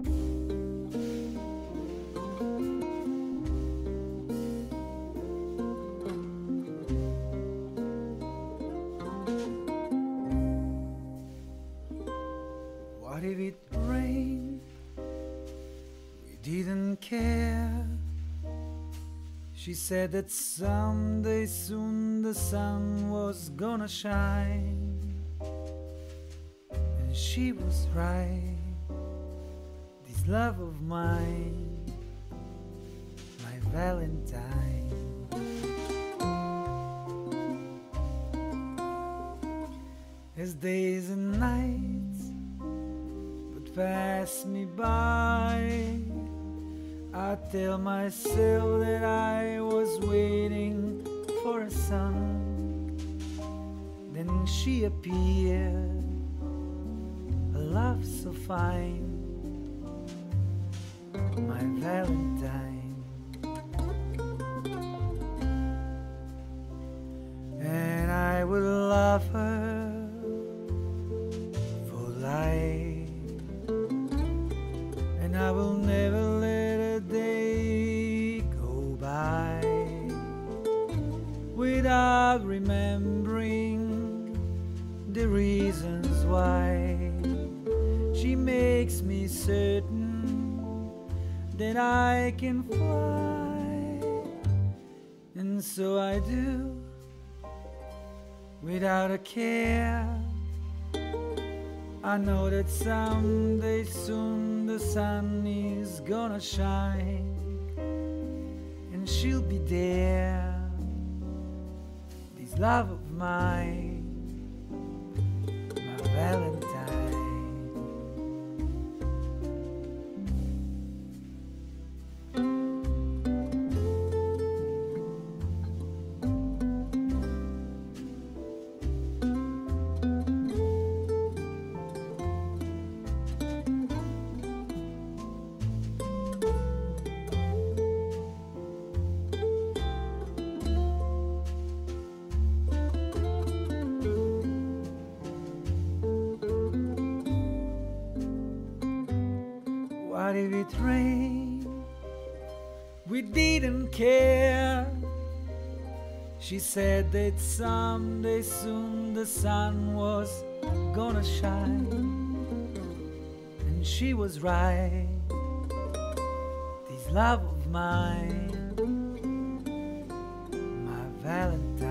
What if it rained? We didn't care. She said that someday soon the sun was gonna shine. And she was right. This love of mine, my Valentine. As days and nights would pass me by, I tell myself that I was waiting for a sun. Then she appeared, a love so fine, my Valentine. And I would love her for life, and I will never let a day go by without remembering the reasons why. She makes me certain that I can fly, and so I do, without a care. I know that someday soon the sun is gonna shine, and she'll be there, this love of mine, my Valentine. What if it rained? We didn't care. She said that someday soon the sun was gonna shine, and she was right. This love of mine, my Valentine.